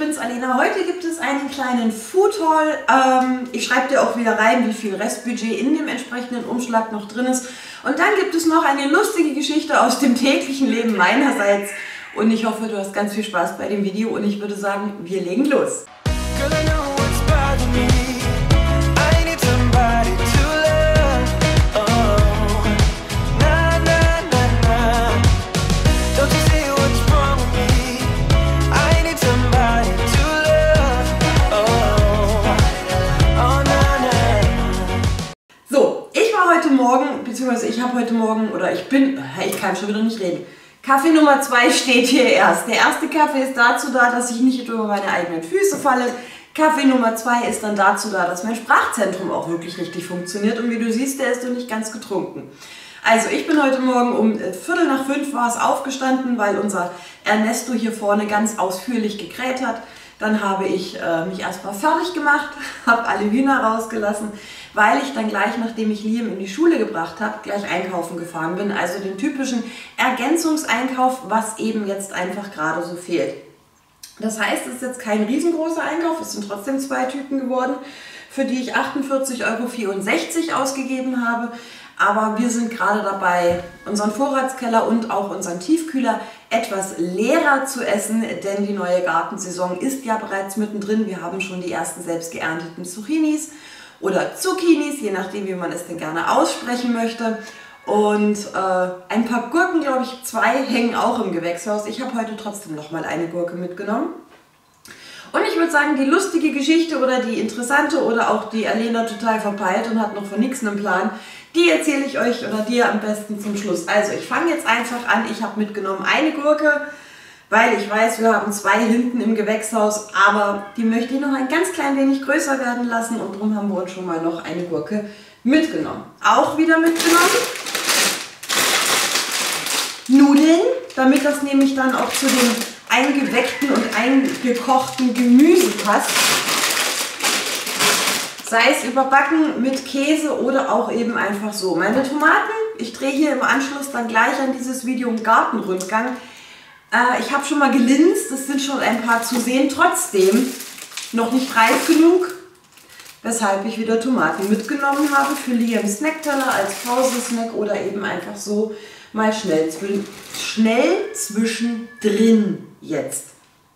bin's Alena. Heute gibt es einen kleinen Food Haul. Ich schreibe dir auch wieder rein, wie viel Restbudget in dem entsprechenden Umschlag noch drin ist. Und dann gibt es noch eine lustige Geschichte aus dem täglichen Leben meinerseits. Und ich hoffe, du hast ganz viel Spaß bei dem Video und ich würde sagen, wir legen los. Ich kann schon wieder nicht reden. Kaffee Nummer 2 steht hier erst. Der erste Kaffee ist dazu da, dass ich nicht über meine eigenen Füße falle. Kaffee Nummer 2 ist dann dazu da, dass mein Sprachzentrum auch wirklich richtig funktioniert. Und wie du siehst, der ist noch nicht ganz getrunken. Also ich bin heute Morgen um 4:45 war es aufgestanden, weil unser Ernesto hier vorne ganz ausführlich gekräht hat. Dann habe ich mich erstmal fertig gemacht, habe alle Hühner rausgelassen, weil ich dann gleich, nachdem ich Liam in die Schule gebracht habe, gleich einkaufen gefahren bin. Also den typischen Ergänzungseinkauf, was eben jetzt einfach gerade so fehlt. Das heißt, es ist jetzt kein riesengroßer Einkauf, es sind trotzdem 2 Tüten geworden, für die ich 48,64 € ausgegeben habe. Aber wir sind gerade dabei, unseren Vorratskeller und auch unseren Tiefkühler etwas leerer zu essen, denn die neue Gartensaison ist ja bereits mittendrin. Wir haben schon die ersten selbst geernteten Zucchinis oder Zucchinis, je nachdem, wie man es denn gerne aussprechen möchte. Und ein paar Gurken, glaube ich, 2 hängen auch im Gewächshaus. Ich habe heute trotzdem noch mal eine Gurke mitgenommen. Und ich würde sagen, die lustige Geschichte oder die interessante oder auch die Alena total verpeilt und hat noch von nichts einen Plan, die erzähle ich euch oder dir am besten zum Schluss. Also ich fange jetzt einfach an. Ich habe mitgenommen eine Gurke, weil ich weiß, wir haben 2 hinten im Gewächshaus, aber die möchte ich noch ein ganz klein wenig größer werden lassen und darum haben wir uns schon mal noch eine Gurke mitgenommen. Auch wieder mitgenommen Nudeln, damit das nämlich dann auch zu dem eingeweckten und eingekochten Gemüse passt. Sei es überbacken mit Käse oder auch eben einfach so. Meine Tomaten, ich drehe hier im Anschluss dann gleich an dieses Video einen Gartenrundgang. Ich habe schon mal gelinst, es sind schon ein paar zu sehen, trotzdem noch nicht reif genug, weshalb ich wieder Tomaten mitgenommen habe für Liams Snackteller als Pausensnack oder eben einfach so mal schnell zwischendrin jetzt.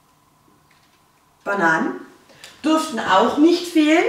Bananen dürften auch nicht fehlen.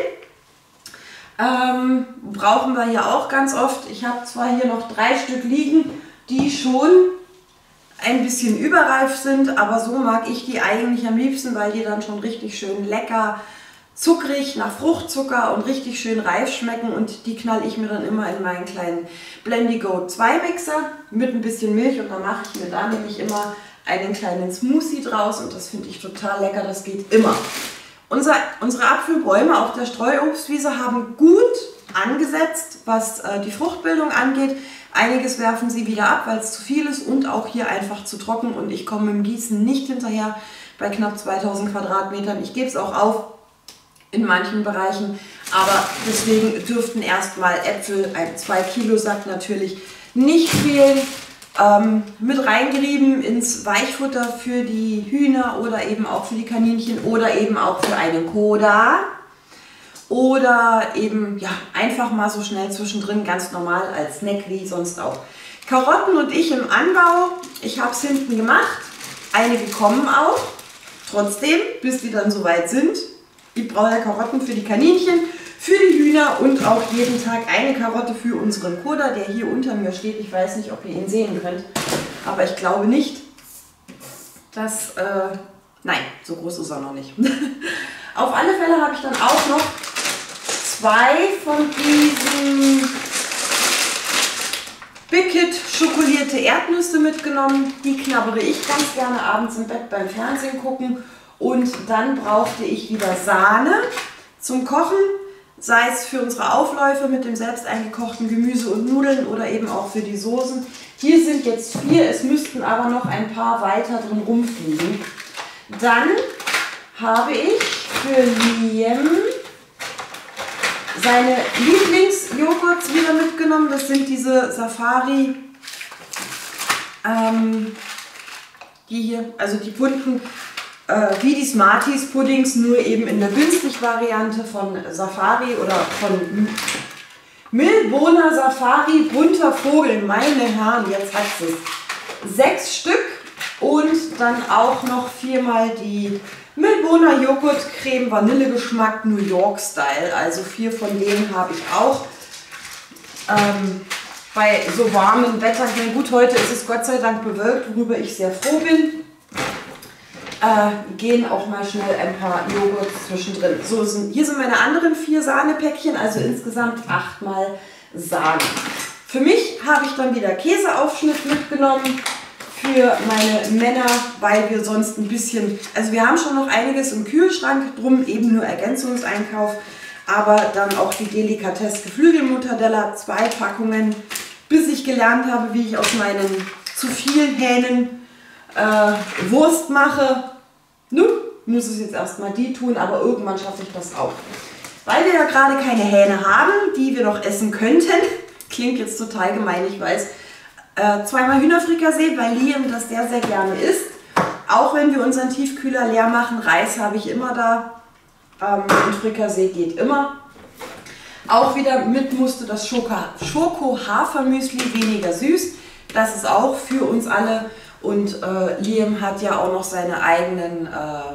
Brauchen wir hier auch ganz oft. Ich habe zwar hier noch 3 Stück liegen, die schon ein bisschen überreif sind, aber so mag ich die eigentlich am liebsten, weil die dann schon richtig schön lecker, zuckrig nach Fruchtzucker und richtig schön reif schmecken und die knall ich mir dann immer in meinen kleinen Blendigo 2 Mixer mit ein bisschen Milch und dann mache ich mir da nämlich immer einen kleinen Smoothie draus und das finde ich total lecker, das geht immer. Unsere Apfelbäume auf der Streuobstwiese haben gut angesetzt, was die Fruchtbildung angeht. Einiges werfen sie wieder ab, weil es zu viel ist und auch hier einfach zu trocken und ich komme mit dem Gießen nicht hinterher bei knapp 2000 Quadratmetern. Ich gebe es auch auf in manchen Bereichen, aber deswegen dürften erstmal Äpfel, ein 2 Kilo Sack natürlich nicht fehlen. Mit reingerieben ins Weichfutter für die Hühner oder eben auch für die Kaninchen oder eben auch für einen Koda oder eben ja einfach mal so schnell zwischendrin ganz normal als Snack wie sonst auch. Karotten und ich im Anbau, ich habe es hinten gemacht, einige kommen auch, trotzdem bis die dann soweit sind. Ich brauche ja Karotten für die Kaninchen, für die Hühner und auch jeden Tag eine Karotte für unseren Koda, der hier unter mir steht. Ich weiß nicht, ob ihr ihn sehen könnt, aber ich glaube nicht, dass... nein, so groß ist er noch nicht. Auf alle Fälle habe ich dann auch noch 2 von diesen Bickit schokolierte Erdnüsse mitgenommen. Die knabbere ich ganz gerne abends im Bett beim Fernsehen gucken. Und dann brauchte ich wieder Sahne zum Kochen, sei es für unsere Aufläufe mit dem selbst eingekochten Gemüse und Nudeln oder eben auch für die Soßen. Hier sind jetzt 4, es müssten aber noch ein paar weiter drin rumfliegen. Dann habe ich für Liam seine Lieblingsjoghurts wieder mitgenommen. Das sind diese Safari, die hier, also die bunten wie die Smarties Puddings, nur eben in der günstig Variante von Safari oder von Milbohner Safari bunter Vogel. Meine Herren, jetzt hat es 6 Stück und dann auch noch 4-mal die Milbohner Joghurtcreme Vanillegeschmack New York Style. Also 4 von denen habe ich auch. Bei so warmem Wetter, gut, heute ist es Gott sei Dank bewölkt, worüber ich sehr froh bin. Gehen auch mal schnell ein paar Joghurts zwischendrin. So, hier sind meine anderen 4 Sahnepäckchen, also insgesamt 8-mal Sahne. Für mich habe ich dann wieder Käseaufschnitt mitgenommen für meine Männer, weil wir sonst ein bisschen, also wir haben schon noch einiges im Kühlschrank, drum eben nur Ergänzungseinkauf, aber dann auch die Delikatesse Geflügelmortadella, 2 Packungen, bis ich gelernt habe, wie ich aus meinen zu vielen Hähnen Wurst mache. Nun muss es jetzt erstmal die tun, aber irgendwann schaffe ich das auch. Weil wir ja gerade keine Hähne haben, die wir noch essen könnten, klingt jetzt total gemein, ich weiß, 2-mal Hühnerfrikassee, weil Liam das sehr, sehr gerne isst. Auch wenn wir unseren Tiefkühler leer machen, Reis habe ich immer da und Frikassee geht immer. Auch wieder mit musste das Schoko-Hafermüsli, weniger süß. Das ist auch für uns alle. Und Liam hat ja auch noch seine eigenen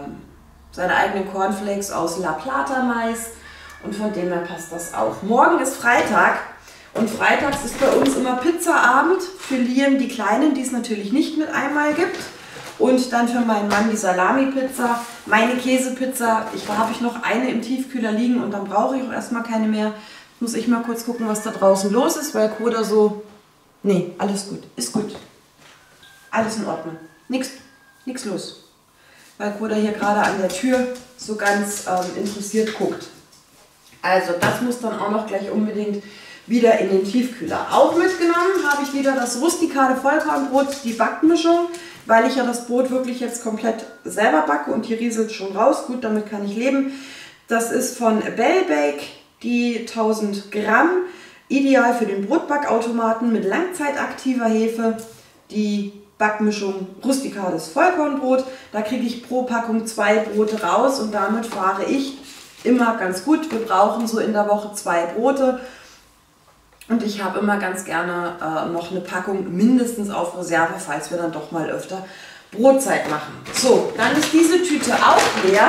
Cornflakes aus La Plata Mais. Und von dem her passt das auch. Morgen ist Freitag. Und freitags ist bei uns immer Pizzaabend. Für Liam die Kleinen, die es natürlich nicht mit einmal gibt. Und dann für meinen Mann die Salami-Pizza, meine Käsepizza. Da habe ich noch eine im Tiefkühler liegen und dann brauche ich auch erstmal keine mehr. Muss ich mal kurz gucken, was da draußen los ist, weil Koda so... Nee, alles gut, ist gut. Alles in Ordnung. Nix los. Weil Koda hier gerade an der Tür so ganz interessiert guckt. Also das muss dann auch noch gleich unbedingt wieder in den Tiefkühler. Auch mitgenommen habe ich wieder das rustikale Vollkornbrot, die Backmischung, weil ich ja das Brot wirklich jetzt komplett selber backe und die rieselt schon raus. Gut, damit kann ich leben. Das ist von Bell Bake, die 1000 Gramm. Ideal für den Brotbackautomaten mit langzeitaktiver Hefe. Die Backmischung rustikales Vollkornbrot. Da kriege ich pro Packung 2 Brote raus und damit fahre ich immer ganz gut. Wir brauchen so in der Woche 2 Brote. Und ich habe immer ganz gerne noch eine Packung mindestens auf Reserve, falls wir dann doch mal öfter Brotzeit machen. So, dann ist diese Tüte auch leer.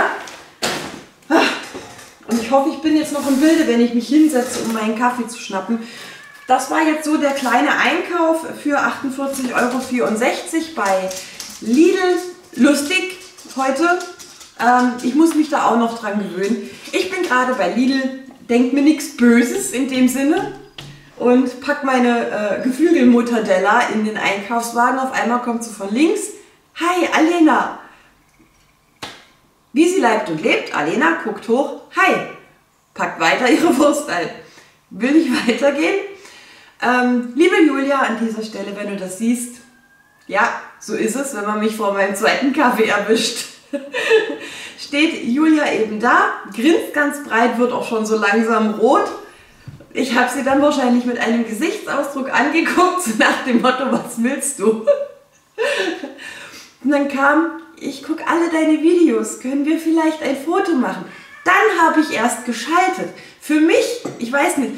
Und ich hoffe, ich bin jetzt noch im Bilde, wenn ich mich hinsetze, um meinen Kaffee zu schnappen. Das war jetzt so der kleine Einkauf für 48,64 € bei Lidl. Lustig heute. Ich muss mich da auch noch dran gewöhnen. Ich bin gerade bei Lidl, denkt mir nichts Böses in dem Sinne. Und pack meine Geflügelmortadella in den Einkaufswagen. Auf einmal kommt sie von links. Hi, Alena. Wie sie leibt und lebt. Alena guckt hoch. Hi. Packt weiter ihre Wurst ein. Will ich weitergehen? Liebe Julia, an dieser Stelle, wenn du das siehst, ja, so ist es, wenn man mich vor meinem zweiten Kaffee erwischt. Steht Julia eben da, grinst ganz breit, wird auch schon so langsam rot. Ich habe sie dann wahrscheinlich mit einem Gesichtsausdruck angeguckt, so nach dem Motto, was willst du? Und dann kam, ich gucke alle deine Videos, können wir vielleicht ein Foto machen? Dann habe ich erst geschaltet. Für mich, ich weiß nicht,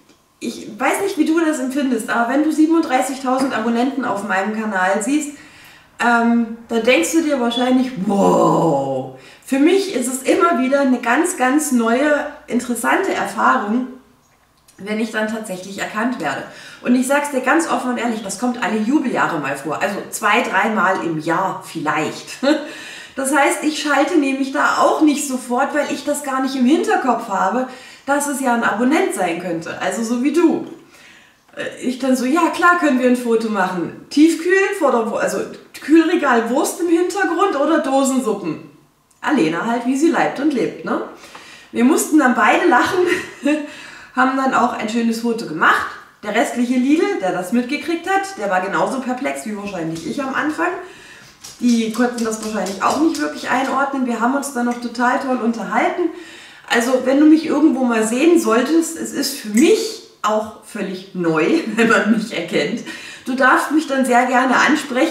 wie du das empfindest, aber wenn du 37.000 Abonnenten auf meinem Kanal siehst, dann denkst du dir wahrscheinlich, wow. Für mich ist es immer wieder eine ganz, ganz neue, interessante Erfahrung, wenn ich dann tatsächlich erkannt werde. Und ich sage es dir ganz offen und ehrlich, das kommt alle Jubeljahre mal vor, also 2-3 Mal im Jahr vielleicht. Das heißt, ich schalte nämlich da auch nicht sofort, weil ich das gar nicht im Hinterkopf habe, dass es ja ein Abonnent sein könnte, also so wie du. Ich dann so, ja klar können wir ein Foto machen. Tiefkühl, also Kühlregal, Wurst im Hintergrund oder Dosensuppen. Alena halt, wie sie leibt und lebt, ne? Wir mussten dann beide lachen, haben dann auch ein schönes Foto gemacht. Der restliche Lidl, der das mitgekriegt hat, der war genauso perplex wie wahrscheinlich ich am Anfang. Die konnten das wahrscheinlich auch nicht wirklich einordnen. Wir haben uns dann noch total toll unterhalten. Also wenn du mich irgendwo mal sehen solltest, es ist für mich auch völlig neu, wenn man mich erkennt. Du darfst mich dann sehr gerne ansprechen.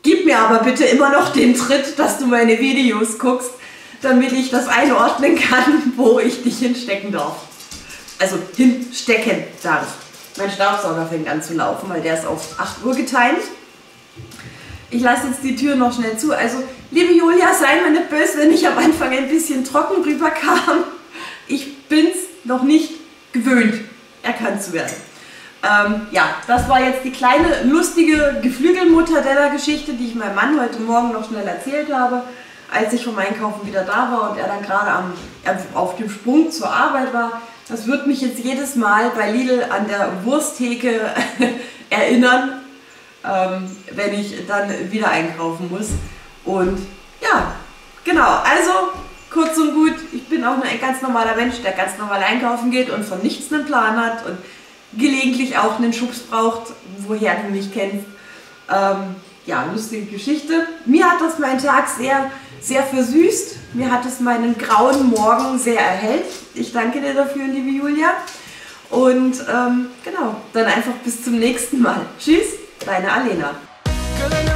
Gib mir aber bitte immer noch den Tritt, dass du meine Videos guckst, damit ich das einordnen kann, wo ich dich hinstecken darf. Also hinstecken darf. Mein Staubsauger fängt an zu laufen, weil der ist auf 8 Uhr getimt. Ich lasse jetzt die Tür noch schnell zu. Also, liebe Julia, sei mir nicht böse, wenn ich am Anfang ein bisschen trocken rüberkam. Ich bin's noch nicht gewöhnt, erkannt zu werden. Ja, das war jetzt die kleine, lustige Geflügelmortadella-Geschichte, die ich meinem Mann heute Morgen noch schnell erzählt habe, als ich vom Einkaufen wieder da war und er dann gerade auf dem Sprung zur Arbeit war. Das wird mich jetzt jedes Mal bei Lidl an der Wursttheke erinnern, wenn ich dann wieder einkaufen muss. Und ja, genau, also kurz und gut, ich bin auch ein ganz normaler Mensch, der ganz normal einkaufen geht und von nichts einen Plan hat und gelegentlich auch einen Schubs braucht, woher du mich kennst. Ja, lustige Geschichte. Mir hat das meinen Tag sehr, sehr versüßt. Mir hat es meinen grauen Morgen sehr erhellt. Ich danke dir dafür, liebe Julia. Und genau, dann einfach bis zum nächsten Mal. Tschüss, deine Alena.